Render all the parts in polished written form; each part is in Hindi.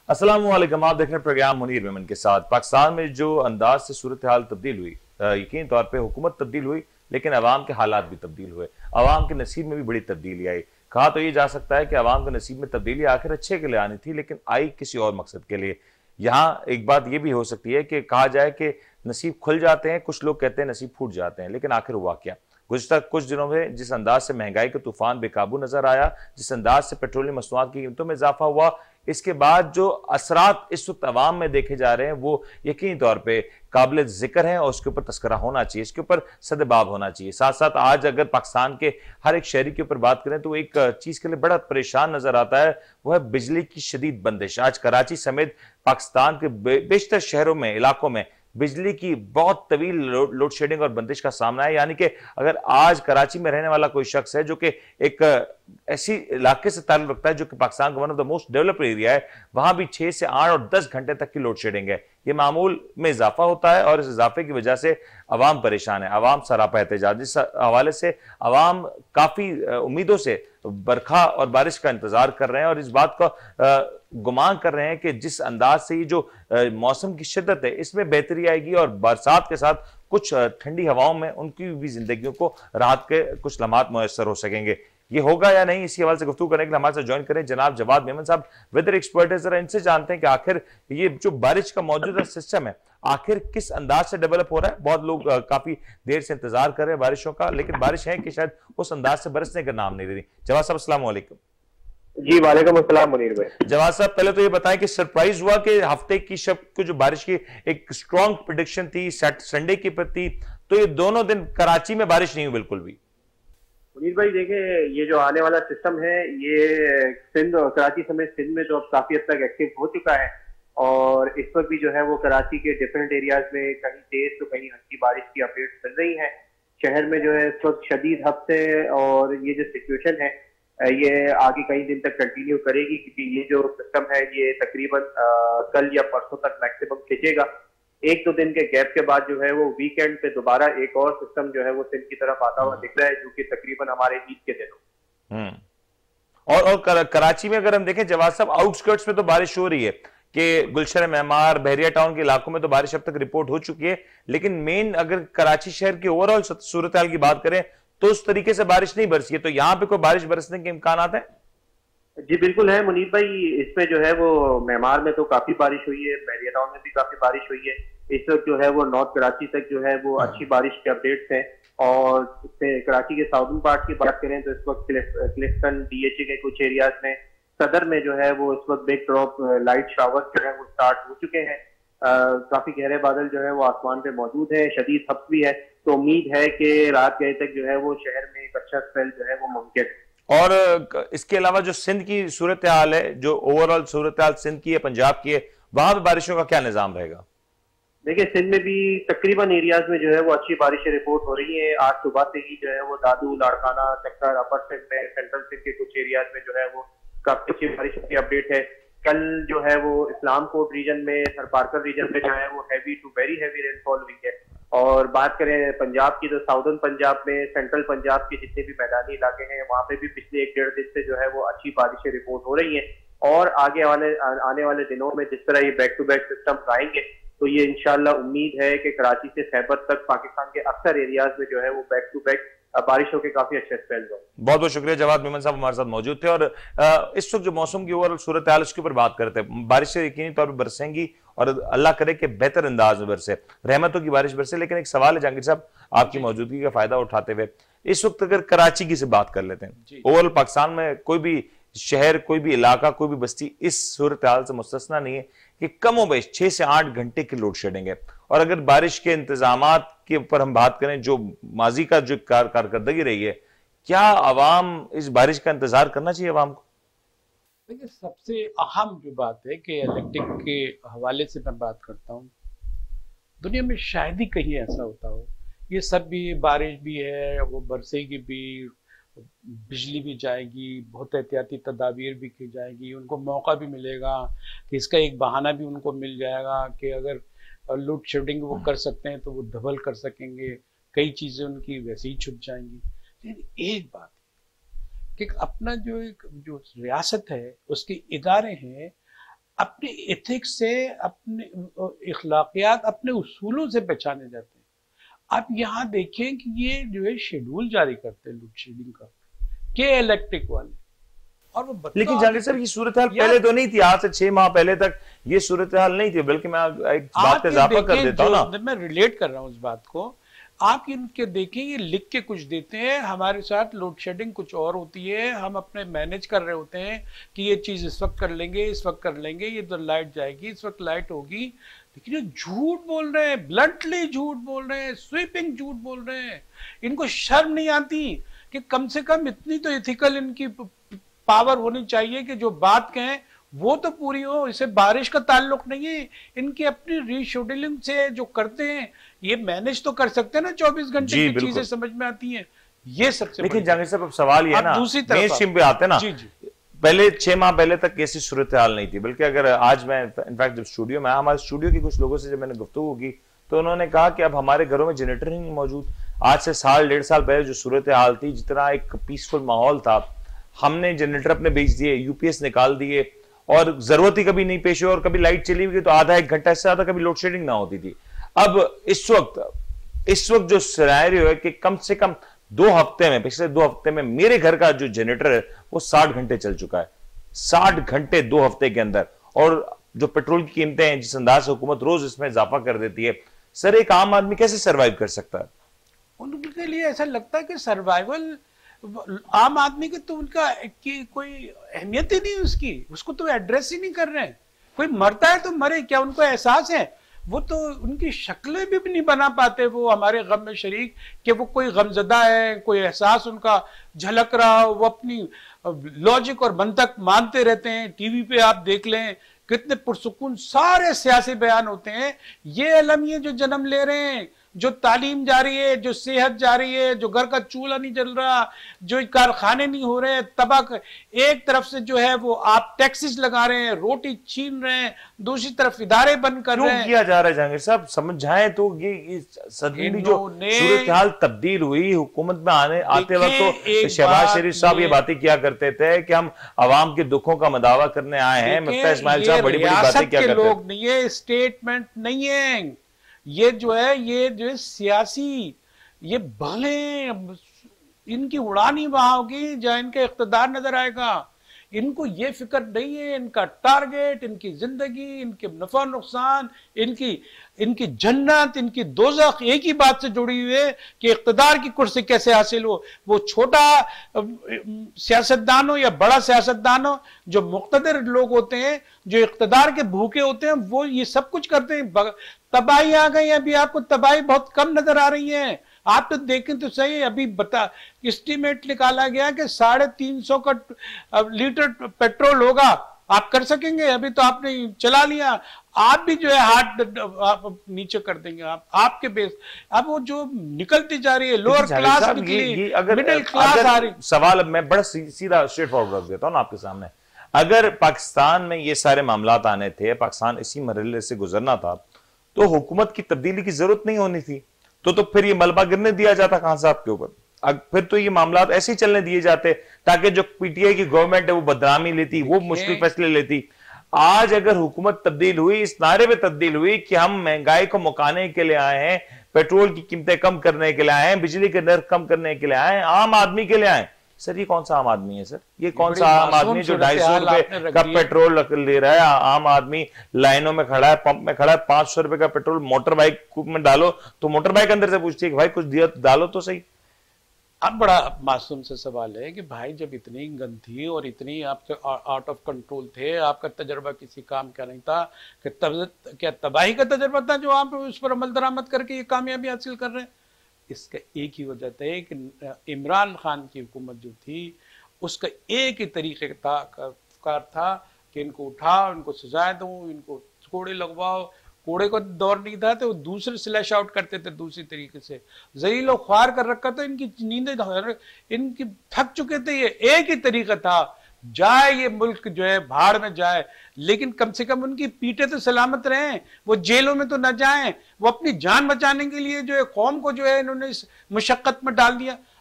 अस्सलाम वालेकुम। आप देख रहे हैं प्रोग्राम मुनीर मेमन के साथ। पाकिस्तान में जो अंदाज से सूरत हाल तब्दील हुई, यकीन तौर पे हुकूमत तब्दील हुई, लेकिन अवाम के हालात भी तब्दील हुए। अवाम के नसीब में भी बड़ी तब्दीली आई। कहा तो ये जा सकता है कि अवाम के नसीब में तब्दीली आखिर अच्छे के लिए आनी थी, लेकिन आई किसी और मकसद के लिए। यहाँ एक बात यह भी हो सकती है कि कहा जाए कि नसीब खुल जाते हैं, कुछ लोग कहते हैं नसीब फूट जाते हैं, लेकिन आखिर हुआ क्या? गुज़श्ता कुछ दिनों में जिस अंदाज से महंगाई का तूफान बेकाबू नजर आया, जिस अंदाज से पेट्रोलियम मसनूआत की कीमतों में इजाफा हुआ, इसके बाद जो असरात इस वक्त अवाम में देखे जा रहे हैं वो यकीनी तौर पर काबिल जिक्र है और उसके ऊपर तस्करा होना चाहिए, इसके ऊपर सदबाब होना चाहिए। साथ साथ आज अगर पाकिस्तान के हर एक शहरी के ऊपर बात करें तो एक चीज के लिए बड़ा परेशान नजर आता है, वो है बिजली की शदीद बंदिश। आज कराची समेत पाकिस्तान के बेशतर शहरों में, इलाकों में बिजली की बहुत तवील लोड शेडिंग और बंदिश का सामना है। यानी कि अगर आज कराची में रहने वाला कोई शख्स है जो कि एक ऐसी इलाके से ताल्लुक रखता है जो कि पाकिस्तान का one of the most developed area है, वहां भी 6 से 8 और 10 घंटे तक की लोड शेडिंग है। ये मामूल में इजाफा होता है और इस इजाफे की वजह से अवाम परेशान है, अवाम सरापा एहतजाज। इस हवाले से अवाम काफी उम्मीदों से बरखा और बारिश का इंतजार कर रहे हैं और इस बात का गुमान कर रहे हैं कि जिस अंदाज से ये जो मौसम की शिद्दत है इसमें बेहतरी आएगी और बरसात के साथ कुछ ठंडी हवाओं में उनकी भी जिंदगियों को राहत के कुछ लम्हात मुयसर हो सकेंगे। ये होगा या नहीं, इसी हवाले से गुफ्तगू करने के लिए हमारे साथ ज्वाइन करें जनाब जवाद मेमन साहब, वेदर एक्सपर्ट है। जरा इनसे जानते हैं कि आखिर ये जो बारिश का मौजूदा सिस्टम है आखिर किस अंदाज से डेवलप हो रहा है। बहुत लोग काफी देर से इंतजार कर रहे हैं बारिशों का, लेकिन बारिश है कि शायद उस अंदाज से बरसने का नाम नहीं ले रही। जवाद साहब अस्सलाम वालेकुम। जी वालेकुम अस्सलाम मुनीर भाई। जवाद साहब पहले तो ये बताएं कि सरप्राइज हुआ कि हफ्ते की शब को जो बारिश की एक स्ट्रॉन्ग प्रेडिक्शन थी संडे की प्रति, तो ये दोनों दिन कराची में बारिश नहीं हुई बिल्कुल भी। मुनीर भाई देखें, ये जो आने वाला सिस्टम है ये सिंध और कराची समेत सिंध में तो अब काफी हद तक एक्टिव हो चुका है और इस वक्त भी जो है वो कराची के डिफरेंट एरियाज में कहीं तेज तो कहीं हल्की बारिश की अपडेट्स मिल रही हैं। शहर में जो है इस वक्त शदीद हफ्ते और ये जो सिचुएशन है ये आगे कई दिन तक कंटिन्यू करेगी, क्योंकि ये जो सिस्टम है ये तकरीबन कल या परसों तक मैक्सिमम खिंचेगा। एक दो दिन के गैप के बाद जो है वो वीकेंड पे दोबारा एक और सिस्टम जो है वो सिंध की तरफ आता हुआ दिख रहा है, जो कि तकरीबन हमारे ईद के दिन हो। और कराची में अगर हम देखें जवाब साहब, आउटस्कर्ट्स में तो बारिश हो रही है कि गुलशन मेमार, बहरिया टाउन के इलाकों में तो बारिश अब तक रिपोर्ट हो चुकी है, लेकिन मेन अगर कराची शहर की ओवरऑल सूरत हाल की बात करें तो उस तरीके से बारिश नहीं बरसी है। तो यहाँ पे कोई बारिश बरसने के इम्कान है? जी बिल्कुल है मुनीर भाई। इसमें जो है वो मेमार में तो काफी बारिश हुई है, बहरिया टाउन में भी काफी बारिश हुई है। इस वक्त जो है वो नॉर्थ कराची तक जो है वो अच्छी बारिश के अपडेट्स हैं और कराची के साउदर्न पार्ट की बात करें तो इस वक्त क्लिफ्टन डीएचए के कुछ एरियाज में, सदर में जो है वो इस वक्त बिग ड्रॉप लाइट शावर्स जो है वो स्टार्ट हो चुके हैं। काफी गहरे बादल जो है वो आसमान पे मौजूद है, शदीद हफ्स भी है, तो उम्मीद है कि रात गए तक जो है वो शहर में एक अच्छा स्पेल जो है वो मुमकिन है। और इसके अलावा जो सिंध की सूरत हाल है, जो ओवरऑल सूरत हाल सिंध की है, पंजाब की है, वहां पे बारिशों का क्या निजाम रहेगा? देखिए सिंध में भी तकरीबन एरियाज में जो है वो अच्छी बारिशें रिपोर्ट हो रही हैं। आज सुबह से ही जो है वो दादू, लाड़काना सेक्टर, अपर सिंध में, सेंट्रल सिंध के कुछ एरियाज में जो है वो काफी अच्छी बारिश की अपडेट है। कल जो है वो इस्लाम कोट रीजन में, सरपारकर रीजन में जो है वो heavy to very heavy rainfall हुई है। और बात करें पंजाब की तो साउदर्न पंजाब में, सेंट्रल पंजाब के जितने भी मैदानी इलाके हैं वहां पे भी पिछले एक डेढ़ दिन से जो है वो अच्छी बारिशें रिपोर्ट हो रही हैं। और आगे आने वाले दिनों में जिस तरह ये बैक टू बैक सिस्टम आएंगे तो ये इंशाल्लाह उम्मीद है कि कराची से खैबर तक पाकिस्तान के अक्सर एरियाज में जो है वो बैक टू बैक बारिशों के काफी अच्छे स्पेल्स हों। बहुत बहुत शुक्रिया जवाद मेमन साहब हमारे साथ मौजूद थे। और इस वक्त जो मौसम की ओवरऑल सूरत हाल उसके ऊपर बात करते हैं। बारिशें यकीनी तौर पर बरसेंगी और अल्लाह करे कि बेहतर अंदाज में बरसे, रहमतों की बारिश बरसे। लेकिन एक सवाल है जहांगीर साहब, आपकी मौजूदगी का फायदा उठाते हुए, इस वक्त अगर कराची की से बात कर लेते हैं, ओवरऑल पाकिस्तान में कोई भी शहर, कोई भी इलाका, कोई भी बस्ती इस सूरत हाल से मुस्तस्ना नहीं है कि कमोबेश 6 से 8 घंटे की लोड शेडिंग है। और अगर बारिश के इंतजामात के ऊपर हम बात करें, जो माजी का जो कारकर्दगी रही है, क्या अवाम इस बारिश का इंतजार करना चाहिए अवाम को? देखिए सबसे अहम जो बात है कि इलेक्ट्रिक के हवाले से मैं बात करता हूँ, दुनिया में शायद ही कहीं ऐसा होता हो। ये सब भी, बारिश भी है, वो बरसेगी भी, बिजली भी जाएगी, बहुत एहतियाती तदाबीर भी की जाएगी, उनको मौका भी मिलेगा कि इसका एक बहाना भी उनको मिल जाएगा कि अगर लोड शेडिंग वो कर सकते हैं तो वो डबल कर सकेंगे, कई चीज़ें उनकी वैसे ही छुप जाएंगी। लेकिन एक बात कि अपना जो एक जो रियासत है उसके इदारे हैं, अपने एथिक्स से, अपने इखलाकियात, अपने उसूलों से पहचाने जाते हैं। आप यहाँ देखें कि ये जो है शेड्यूल जारी करते हैं लोड शेडिंग का, के इलेक्ट्रिक वाले, और वो लेकिन जहांगीर साहब ये सूरत हाल पहले तो नहीं थी, आज से 6 माह पहले तक ये सूरत हाल नहीं थी। बल्कि मैं एक बात का इजाफा कर देता हूँ ना, मैं रिलेट कर रहा हूँ उस बात को। आप इनके देखें, ये लिख के कुछ देते हैं, हमारे साथ लोड शेडिंग कुछ और होती है, हम अपने मैनेज कर रहे होते हैं कि ये चीज इस वक्त कर लेंगे, इस वक्त कर लेंगे, ये तो लाइट जाएगी, इस वक्त लाइट होगी। लेकिन ये झूठ बोल रहे हैं, ब्लंटली झूठ बोल रहे हैं, स्वीपिंग झूठ बोल रहे हैं। इनको शर्म नहीं आती कि कम से कम इतनी तो एथिकल इनकी पावर होनी चाहिए कि जो बात कहें वो तो पूरी हो। इसे बारिश का ताल्लुक नहीं है, इनकी अपनी रीशेड्यूलिंग से जो करते हैं ये मैनेज तो कर सकते हैं ना, 24 घंटे की चीजें समझ में आती हैं। ये सबसे लेकिन जहांगीर साहब अब सवाल ये है ना, दूसरी तरफ मेनस्ट्रीम पे आते हैं ना, जी जी, पहले 6 माह पहले तक ऐसी सूरत हाल नहीं थी। बल्कि अगर आज मैं इनफैक्ट जब स्टूडियो में आया, हमारे स्टूडियो के कुछ लोगों से जब मैंने गुफ्तगू की तो उन्होंने कहा कि अब हमारे घरों में जनरेटर ही नहीं मौजूद। आज से साल 1.5 साल पहले जो सूरत हाल थी, जितना एक पीसफुल माहौल था, हमने जनरेटर अपने बेच दिए, यूपीएस निकाल दिए, और जरूरत ही कभी नहीं पेश हुई। और कभी लाइट चली हुई तो आधा एक घंटा से ज्यादा कभी लोड शेडिंग ना होती थी। अब इस वक्त जो सिनेरियो है कि कम से कम 2 हफ्ते में, पिछले 2 हफ्ते में मेरे घर का जो जनरेटर है वो 60 घंटे चल चुका है। 60 घंटे 2 हफ्ते के अंदर। और जो पेट्रोल की कीमतें हैं, जिस अंदाज से हुकूमत रोज इसमें इजाफा कर देती है, सर एक आम आदमी कैसे सर्वाइव कर सकता है? उनके लिए ऐसा लगता है कि सर्वाइवल आम आदमी के तो उनका की कोई अहमियत ही नहीं, उसको तो एड्रेस ही नहीं कर रहे हैं। कोई मरता है तो मरे, क्या उनको एहसास है? वो तो उनकी शक्लें भी नहीं बना पाते वो हमारे गम में शरीक, कि वो कोई गमजदा है, कोई एहसास उनका झलक रहा हो। वो अपनी लॉजिक और मंतक मानते रहते हैं। टीवी पे आप देख लें कितने पुरसुकून सारे सियासी बयान होते हैं। ये अलमिये जो जन्म ले रहे हैं, जो तालीम जा रही है, जो सेहत जा रही है, जो घर का चूल्हा नहीं जल रहा, जो कारखाने नहीं हो रहे, तबाह एक तरफ से जो है वो आप टैक्सेस लगा रहे हैं, रोटी छीन रहे हैं, दूसरी तरफ इदारे बंद कर रहे हैं। किया जा रहा है जहांगीर साहब, समझाएं तो ये सदनी जो सूरत हाल तब्दील हुई हुकूमत में आते वक्त, तो शहबाज शरीफ साहब ये बातें किया करते थे कि हम अवाम के दुखों का मदावा करने आए हैं। मुफ्ती इस्माइल साहब बड़ी बड़ी बातें क्या करते लोग नहीं है, स्टेटमेंट नहीं है, ये जो है सियासी, ये भले इनकी उड़ानी वहां होगी जहां इनका इख्तिदार नजर आएगा। इनको ये फिक्र नहीं है, इनका टारगेट, इनकी जिंदगी, इनके नफा नुकसान, इनकी जन्नत, इनकी दोज़ख एक ही बात से जुड़ी हुई है कि इख्तिदार की कुर्सी कैसे हासिल हो। वो छोटा सियासतदान हो या बड़ा सियासतदान हो, जो मुक़्तदर लोग होते हैं, जो इख्तिदार के भूखे होते हैं, वो ये सब कुछ करते हैं। तबाही आ गई, अभी आपको तबाही बहुत कम नजर आ रही है। आप तो देखें तो सही, अभी एस्टीमेट निकाला गया कि 350 का लीटर पेट्रोल होगा। आप कर सकेंगे? अभी तो आपने चला लिया, आप भी जो है हाथ आप नीचे कर देंगे। आपके बेस अब वो जो निकलती जा रही है, लोअर क्लास निकली, मिडिल क्लास आ रही। सवाल अब मैं बड़ा सीधा स्ट्रेट फॉरवर्ड रख देता हूं आपके सामने। अगर पाकिस्तान में ये सारे मामलात आने थे, पाकिस्तान इसी मरहले से गुजरना था, तो हुकूमत की तब्दीली की जरूरत नहीं होनी थी। तो फिर ये मलबा गिरने दिया जाता खान साहब के ऊपर। फिर तो ये मामलात ऐसे ही चलने दिए जाते ताकि जो पीटीआई की गवर्नमेंट है वो बदनामी लेती, वो मुश्किल फैसले लेती। आज अगर हुकूमत तब्दील हुई, इस नारे में तब्दील हुई कि हम महंगाई को मुकाने के लिए आए हैं, पेट्रोल की कीमतें कम करने के लिए आए हैं, बिजली के दर कम करने के लिए आए हैं, आम आदमी के लिए आए। सर ये कौन सा आम आदमी है? सर ये कौन सा आम आदमी जो 250 रुपए का पेट्रोल ले रहा है? आम आदमी लाइनों में खड़ा है, पंप में खड़ा है, 500 रुपए का पेट्रोल मोटर बाइक में डालो तो मोटर बाइक अंदर से पूछती है कि भाई कुछ दिया तो डालो तो सही। अब बड़ा मासूम से सवाल है कि भाई जब इतनी गंद थी और इतनी आपसे आउट ऑफ कंट्रोल थे, आपका तजर्बा किसी काम का नहीं था, कि क्या तबाही का तजर्बा था जो आप उस पर अमल दरामद करके ये कामयाबी हासिल कर रहे हैं? इसका एक ही वजह है कि इमरान खान की हुकूमत जो थी उसका एक ही तरीके कार था कि इनको उठाओ, इनको सजाएं दो, इनको कोड़े लगवाओ। कोड़े का दौर नहीं था तो दूसरे स्लैश आउट करते थे दूसरी तरीके से, जहीलो ख्वार कर रखा था, इनकी नींदें इनकी थक चुके थे। ये एक ही तरीका था, जाए ये मुल्क जो है भाड़ में जाए, लेकिन कम से कम उनकी पीठे तो सलामत रहें, वो जेलों में तो न जाएं। वो अपनी जान बचाने के लिए जो है कौम को जो है इन्होंने इस मुशक्कत में डाल दिया।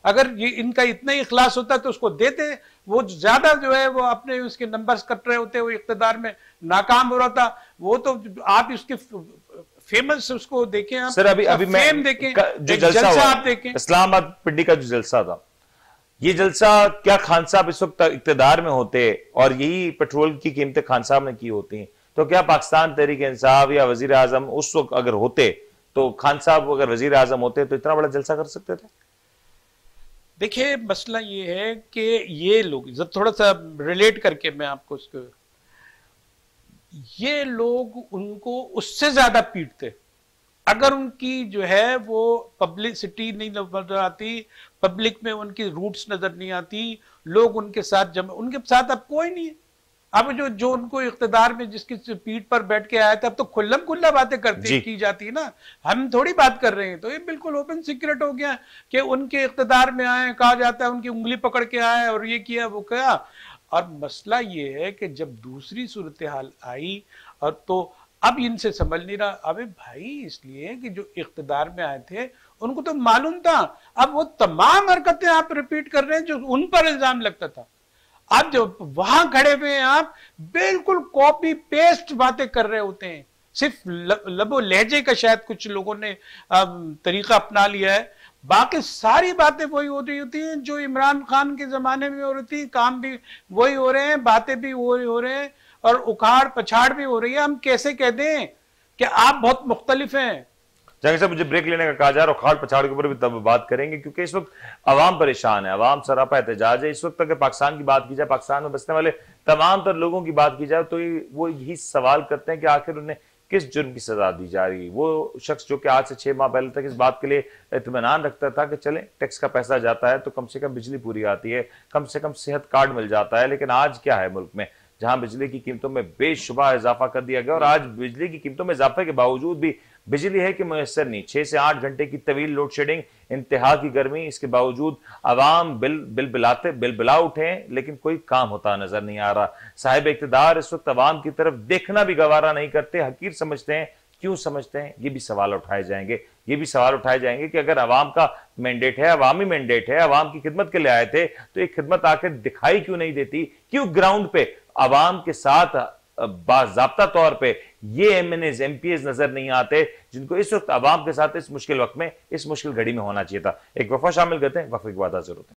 अगर ये इनका इतना ही इखलास होता तो उसको देते। वो ज्यादा जो है वो अपने उसके नंबर्स कट रहे होते, वो इख्तिदार में नाकाम हो रहा था। वो तो आप इसके फेमस उसको देखें, आप सर अभी मैं देखें, जो जलसा हुआ आप देखें इस्लामाबाद पिंडी का जो जलसा था, ये जलसा क्या खान साहब इस वक्त इक्तदार में होते और यही पेट्रोल की कीमतें खान साहब ने की होती, तो क्या पाकिस्तान तहरीक इंसाफ या वजीर आजम उस वक्त अगर होते, तो खान साहब अगर वजीर आजम होते तो इतना बड़ा जलसा कर सकते थे? देखिए मसला ये है कि ये लोग जब थोड़ा सा रिलेट करके मैं आपको उसको, ये लोग उनको उससे ज्यादा पीटते अगर उनकी जो है वो पब्लिसिटी नहीं नजर आती, पब्लिक में उनकी रूट्स नजर नहीं आती, लोग उनके साथ उनके साथ अब कोई नहीं है। अब जो उनको इख्तिदार में जिसकी पीठ पर बैठ के आया था, अब तो खुल्लम खुल्ला बातें की जाती है ना, हम थोड़ी बात कर रहे हैं। तो ये बिल्कुल ओपन सीक्रेट हो गया कि उनके इख्तिदार में आए, कहा जाता है उनकी उंगली पकड़ के आए और ये किया वो किया। और मसला ये है कि जब दूसरी सूरत हाल आई और तो अब इनसे समझ नहीं रहा। अबे भाई इसलिए कि जो इख्तिदार में आए थे उनको तो मालूम था, अब वो तमाम हरकतें आप रिपीट कर रहे हैं जो उन पर इल्जाम लगता था। अब जब वहां खड़े हुए हैं आप बिल्कुल कॉपी पेस्ट बातें कर रहे होते हैं, सिर्फ लबो लहजे का शायद कुछ लोगों ने तरीका अपना लिया है, बाकी सारी बातें वही हो रही होती हैं जो इमरान खान के जमाने में हो रही थी। काम भी वही हो रहे हैं, बातें भी वही हो रहे हैं और उखाड़ पछाड़ भी हो रही है। हम कैसे कह दें कि आप बहुत मुख्तलिफ हैं। जहांगीर साहब मुझे ब्रेक लेने का कहा जा रहा है, उखाड़ पछाड़ के ऊपर भी तब बात करेंगे क्योंकि इस वक्त अवाम परेशान है, अवाम सरापा एहतजाज है। इस वक्त अगर पाकिस्तान की बात की जाए, पाकिस्तान में बसने वाले तमाम तर लोगों की बात की जाए, तो वो यही सवाल करते हैं कि आखिर उन्हें किस जुर्म की सजा दी जा रही है। वो शख्स जो कि आज से 6 माह पहले तक इस बात के लिए इत्मीनान रखता था कि चले टैक्स का पैसा जाता है तो कम से कम बिजली पूरी आती है, कम से कम सेहत कार्ड मिल जाता है, लेकिन आज क्या है मुल्क में, जहां बिजली की कीमतों में बेशुबा इजाफा कर दिया गया और आज बिजली की कीमतों में इजाफे के बावजूद भी बिजली है कि मुयसर नहीं। 6 से 8 घंटे की तवील लोड शेडिंग, इंतहा की गर्मी, इसके बावजूद आवाम बिल उठे लेकिन कोई काम होता नजर नहीं आ रहा। साहिब इक्तदार इस वक्त आवाम की तरफ देखना भी गवारा नहीं करते, हकीर समझते हैं। क्यों समझते हैं? ये भी सवाल उठाए जाएंगे। ये भी सवाल उठाए जाएंगे कि अगर आवाम का मैंडेट है, अवामी मैंडेट है, आवाम की खिदमत के लिए आए थे, तो एक खिदमत आकर दिखाई क्यों नहीं देती? क्यों ग्राउंड पे आवाम के साथ बाज़ाब्ता तौर पे ये एमएनएज एमपीएस नजर नहीं आते जिनको इस वक्त आवाम के साथ इस मुश्किल वक्त में, इस मुश्किल घड़ी में होना चाहिए था? एक वफा शामिल करते हैं, वफे के बाद हाजिर होते हैं।